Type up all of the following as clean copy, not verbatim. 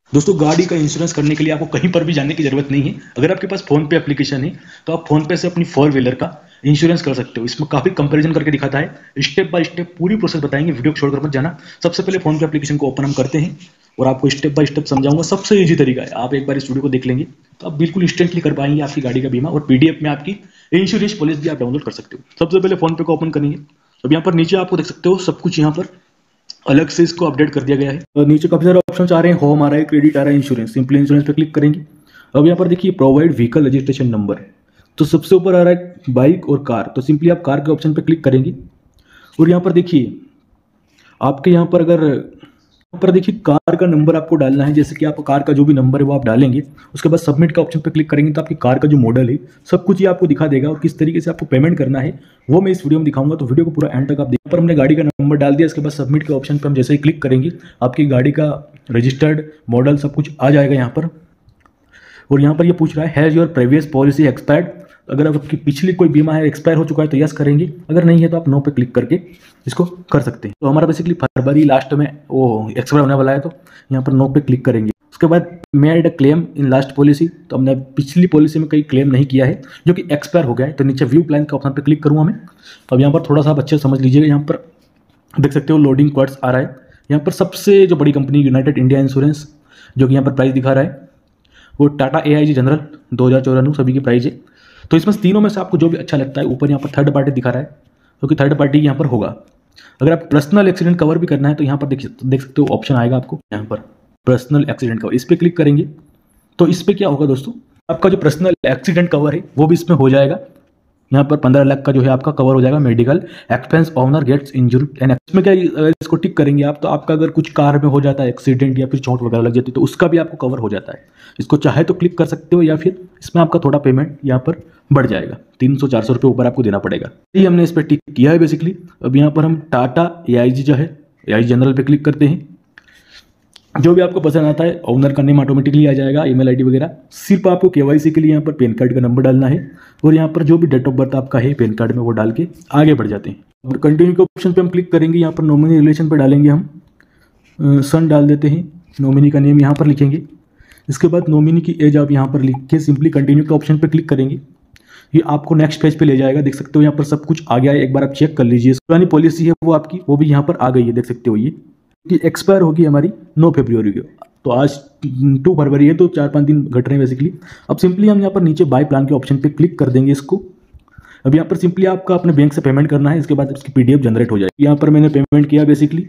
दोस्तों गाड़ी का इंश्योरेंस करने के लिए आपको कहीं पर भी जाने की जरूरत नहीं है। अगर आपके पास फोन पे एप्लीकेशन है तो आप फोन पे से अपनी फोर व्हीलर का इंश्योरेंस कर सकते हो। इसमें काफी कंपैरिजन करके दिखाता है, स्टेप बाय स्टेप पूरी प्रोसेस बताएंगे, वीडियो को छोड़कर मत जाना। सबसे पहले फोन पे एप्लीकेशन को ओपन हम करते हैं और आपको स्टेप बाय स्टेप समझाऊंगा। सबसे ईजी तरीका है, आप एक बार इस वीडियो को देख लेंगे तो आप बिल्कुल इंस्टेंटली कर पाएंगे आपकी गाड़ी का बीमा, और पीडीएफ में आपकी इंश्योरेंस पॉलिसी भी आप डाउनलोड कर सकते हो। सबसे पहले फोन पे को ओपन करेंगे। अब यहाँ पर नीचे आपको देख सकते हो सब कुछ यहाँ पर अलग से इसको अपडेट कर दिया गया है। और नीचे काफी सारे ऑप्शन आ रहे हैं, होम आ रहा है, क्रेडिट आ रहा है, इंश्योरेंस। सिंपली इंश्योरेंस पे क्लिक करेंगे। अब यहाँ पर देखिए प्रोवाइड व्हीकल रजिस्ट्रेशन नंबर, तो सबसे ऊपर आ रहा है बाइक और कार, तो सिंपली आप कार के ऑप्शन पे क्लिक करेंगे। और यहाँ पर देखिए आपके यहाँ पर देखिए कार का नंबर आपको डालना है। जैसे कि आप कार का जो भी नंबर है वो आप डालेंगे, उसके बाद सबमिट का ऑप्शन पे क्लिक करेंगे तो आपकी कार का जो मॉडल है सब कुछ ये आपको दिखा देगा, और किस तरीके से आपको पेमेंट करना है वो मैं इस वीडियो में दिखाऊंगा। तो वीडियो को पूरा एंड तक आप देखिए। पर हमने गाड़ी का नंबर डाल दिया, इसके बाद सबमिट के ऑप्शन पर हम जैसे ही क्लिक करेंगे आपकी गाड़ी का रजिस्टर्ड मॉडल सब कुछ आ जाएगा यहाँ पर। और यहाँ पर ये पूछ रहा है has your previous policy expired. अगर आपकी पिछली कोई बीमा है एक्सपायर हो चुका है तो यस करेंगे, अगर नहीं है तो आप नो पे क्लिक करके इसको कर सकते हैं। तो हमारा बेसिकली फरवरी लास्ट में वो एक्सपायर होने वाला है, तो यहाँ पर नो पे क्लिक करेंगे। उसके बाद made a claim in last policy, तो हमने पिछली पॉलिसी में कहीं क्लेम नहीं किया है जो कि एक्सपायर हो गया है, तो नीचे व्यू प्लान के ऑप्शन पर क्लिक करूँगा मैं। अब यहाँ पर थोड़ा सा आप अच्छे समझ लीजिएगा। यहाँ पर देख सकते हो लोडिंग क्वार्ट्स आ रहा है। यहाँ पर सबसे जो बड़ी कंपनी यूनाइटेड इंडिया इंश्योरेंस, जो कि यहाँ पर प्राइस दिखा रहा है वो टाटा AIG जनरल 2094 सभी की प्राइस है। तो इसमें तीनों में से आपको जो भी अच्छा लगता है, ऊपर यहाँ पर थर्ड पार्टी दिखा रहा है क्योंकि थर्ड पार्टी यहाँ पर होगा। अगर आप पर्सनल एक्सीडेंट कवर भी करना है तो यहाँ पर देख सकते हो ऑप्शन आएगा आपको यहाँ पर पर्सनल एक्सीडेंट कवर, इस पर क्लिक करेंगे तो इस पर क्या होगा दोस्तों, आपका जो पर्सनल एक्सीडेंट कवर है वो भी इसमें हो जाएगा। यहाँ पर 15 लाख का जो है आपका कवर हो जाएगा। Medical expense owner gets injured and इसमें क्या, अगर इसको टिक करेंगे आप तो आपका अगर कुछ कार में हो जाता है एक्सीडेंट या फिर चोट वगैरह लग जाती है तो उसका भी आपको कवर हो जाता है। इसको चाहे तो क्लिक कर सकते हो, या फिर इसमें आपका थोड़ा पेमेंट यहाँ पर बढ़ जाएगा, 300-400 रुपये ऊपर आपको देना पड़ेगा। ये हमने इस पर टिक किया है बेसिकली। अब यहाँ पर हम टाटा AIG जो है AIG जनरल पे क्लिक करते हैं। जो भी आपको पसंद आता है ओनर का नेम ऑटोमेटिकली आ जाएगा, ईमेल ID वगैरह। सिर्फ आपको KYC के लिए यहाँ पर पैन कार्ड का नंबर डालना है, और यहाँ पर जो भी डेट ऑफ बर्थ आपका है पैन कार्ड में वो डाल के आगे बढ़ जाते हैं। और कंटिन्यू के ऑप्शन पे हम क्लिक करेंगे। यहाँ पर नॉमिनी रिलेशन पे डालेंगे हम सन डाल देते हैं, नॉमिनी का नेम यहाँ पर लिखेंगे। इसके बाद नॉमिनी की एज आप यहाँ पर लिख के सिंपली कंटिन्यू के ऑप्शन पर क्लिक करेंगे। ये आपको नेक्स्ट पेज पे ले जाएगा। देख सकते हो यहाँ पर सब कुछ आ गया है, एक बार आप चेक कर लीजिए। पुरानी पॉलिसी है वो आपकी, वो भी यहाँ पर आ गई है, देख सकते हो ये कि एक्सपायर होगी हमारी 9 फरवरी को। तो आज 2 फरवरी है, तो 4-5 दिन घट रहे हैं बेसिकली। अब सिंपली हम यहाँ पर नीचे बाय प्लान के ऑप्शन पे क्लिक कर देंगे इसको। अब यहाँ पर सिंपली आपका अपने बैंक से पेमेंट करना है, इसके बाद इसकी PDF जनरेट हो जाएगी। यहाँ पर मैंने पेमेंट किया बेसिकली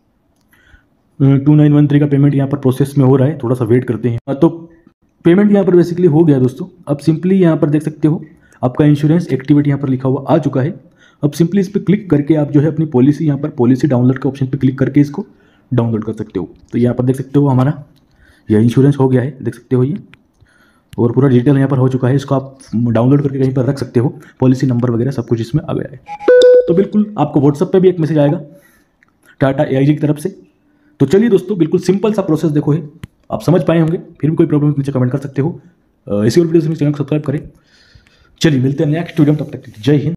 2913 का पेमेंट यहाँ पर प्रोसेस में हो रहा है, थोड़ा सा वेट करते हैं। तो पेमेंट यहाँ पर बेसिकली हो गया दोस्तों। अब सिंपली यहाँ पर देख सकते हो आपका इंश्योरेंस एक्टिवेट यहाँ पर लिखा हुआ आ चुका है। अब सिंपली इस पर क्लिक करके आप जो है अपनी पॉलिसी यहाँ पर पॉलिसी डाउनलोड के ऑप्शन पे क्लिक करके इसको डाउनलोड कर सकते हो। तो यहाँ पर देख सकते हो हमारा यह इंश्योरेंस हो गया है, देख सकते हो ये, और पूरा डिटेल यहाँ पर हो चुका है। इसको आप डाउनलोड करके कहीं पर रख सकते हो, पॉलिसी नंबर वगैरह सब कुछ इसमें आ गया है। तो बिल्कुल आपको व्हाट्सएप पे भी एक मैसेज आएगा टाटा AIG की तरफ से। तो चलिए दोस्तों, बिल्कुल सिंपल सा प्रोसेस देखो है, आप समझ पाए होंगे। फिर भी कोई प्रॉब्लम नीचे कमेंट कर सकते हो। ऐसी और वीडियो से चैनल को सब्सक्राइब करें। चलिए मिलते हैं नेक्स्ट वीडियो में, तब तक जय हिंद।